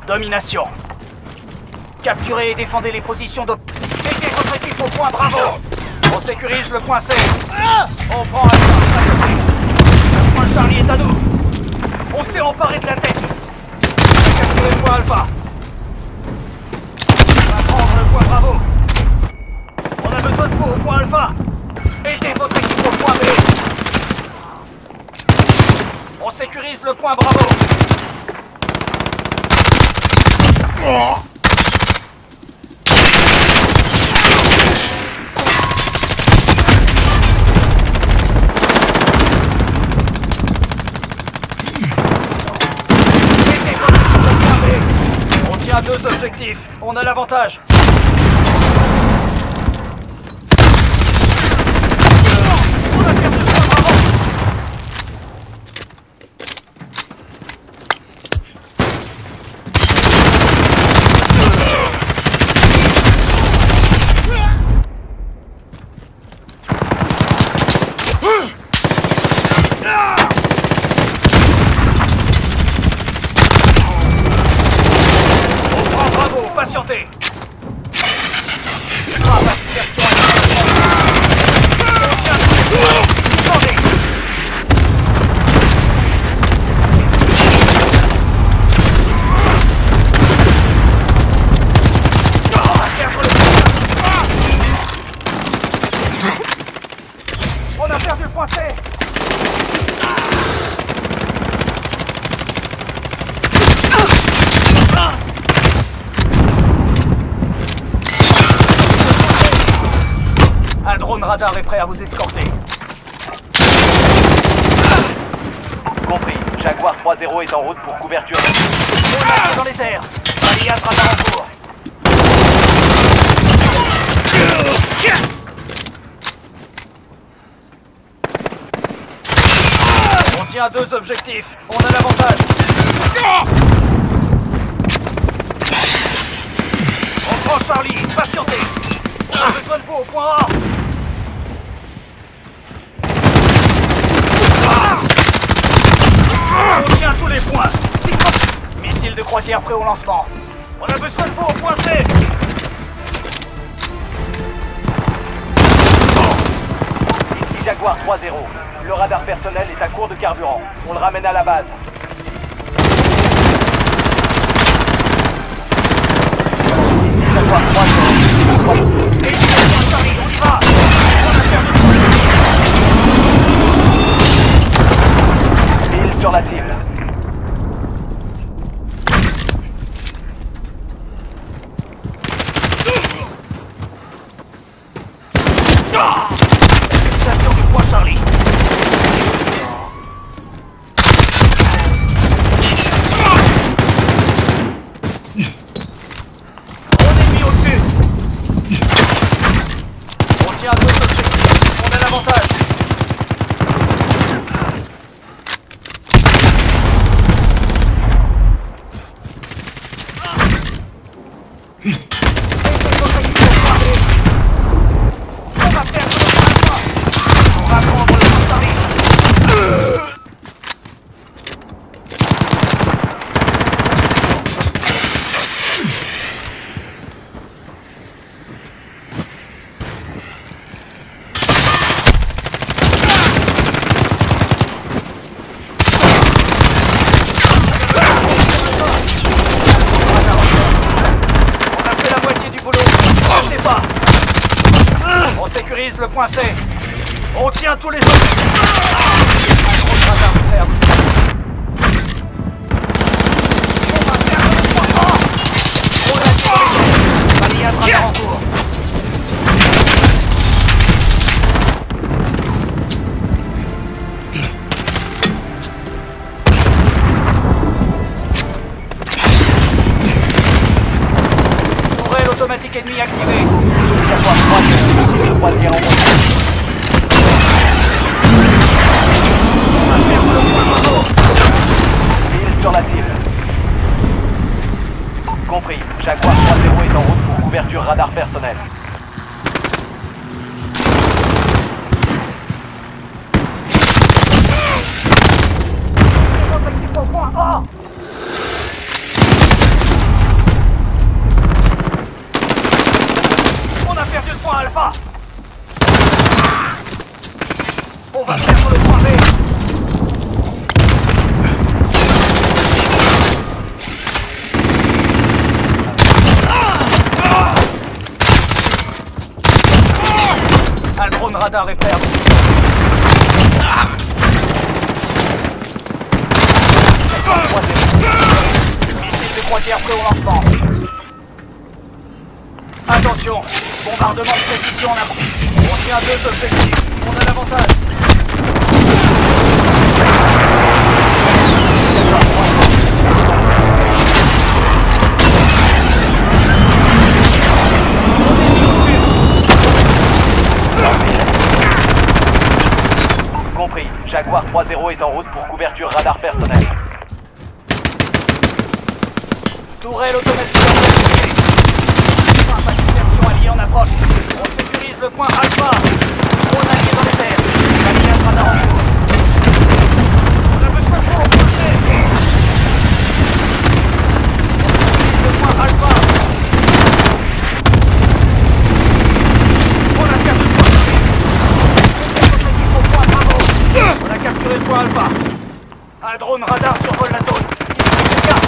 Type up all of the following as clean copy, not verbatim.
Domination. Capturez et défendez les positions de... Mettez votre équipe au point, bravo. On sécurise le point C. On prend Alpha, pas sauter. Le point Charlie est à nous. On s'est emparé de la tête. Capturez le point Alpha. On va prendre le point Bravo. On a besoin de vous au point Alpha. Aidez votre équipe au point B. On sécurise le point Bravo. On tient 2 objectifs. On a l'avantage. On a perdu le point Bravo. Patientez. On a perdu le point C. Un drone radar est prêt à vous escorter. Compris. Jaguar 3-0 est en route pour couverture. On est dans les airs. Alliance radar en cours. On tient 2 objectifs. On a l'avantage. On prend Charlie. Patientez. On a besoin de vous au point A. On tient tous les points. Missile de croisière prêt au lancement. On a besoin de vous au point C. Ici Jaguar 3-0. Le radar personnel est à court de carburant. On le ramène à la base. Ici Jaguar 3-0. Et Charlie, on y va. On a perdu. Mille sur la cible. Station du point Charlie. On est mis au-dessus. On tient 2 objectifs. On a l'avantage. On va perdre le point. On va prendre le point Charlie. On a fait la moitié du boulot. Lâchez pas. On sécurise le point C. On tient tous les autres. Un gros radar prêt à vous aider. On va perdre le point A. On a tiré les autres. Alliance radar en cours. Tourelle automatique ennemie activée. Jaguar 3-0. Croisière en route. On va perdre le point Bravo. Mille sur la cible. Compris. Jaguar 3-0 est en route pour couverture radar personnel. Votre équipe au point A. va perdre le point B. Un drone radar est prêt à vous. Missile de croisière prêt au lancement. Attention, bombardement de précision en avant. On tient deux objectifs. On a l'avantage. Compris. Jaguar 3-0 est en route pour couverture radar personnel. Tourelle automatique en activité. Pas de dispersion alliée en approche. On sécurise le point Alpha. Drone allié dans les airs. Alliage radar en cours. On a besoin de vous repousser. On sécurise le point Alpha. On a perdu le point. Notre équipe au point Bravo. On a capturé le point Alpha. Un drone radar survole la zone. Il s'écarte.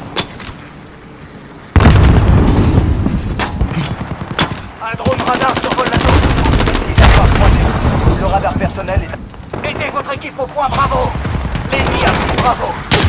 Un drone radar survole la zone. Jaguar 3-0. Le radar personnel est... Mettez votre équipe au point Bravo. L'ennemi a pris Bravo.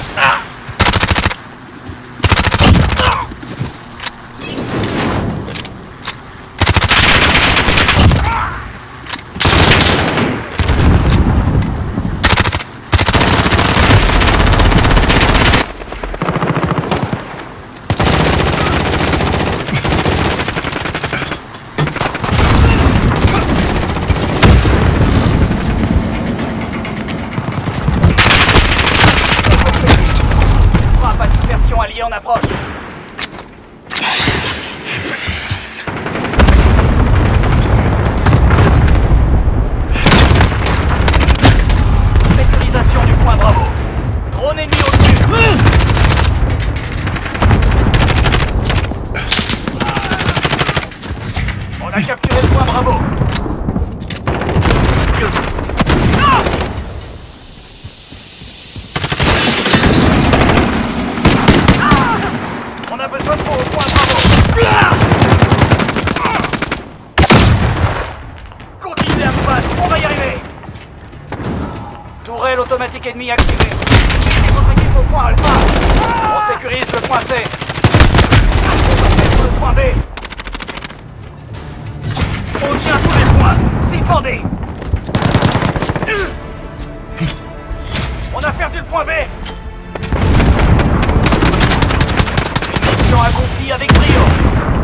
Allié en approche. Sécurisation du point Bravo. Drone ennemi au-dessus. On a capturé le point Bravo. On a besoin de vous au point Bravo. Continuez à vous battre, on va y arriver. Tourelle automatique ennemie activée. Mettez votre équipe au point Alpha. On sécurise le point C. On va mettre le point B. On tient tous les points. Défendez. On a perdu le point B. Mission accomplie avec brio.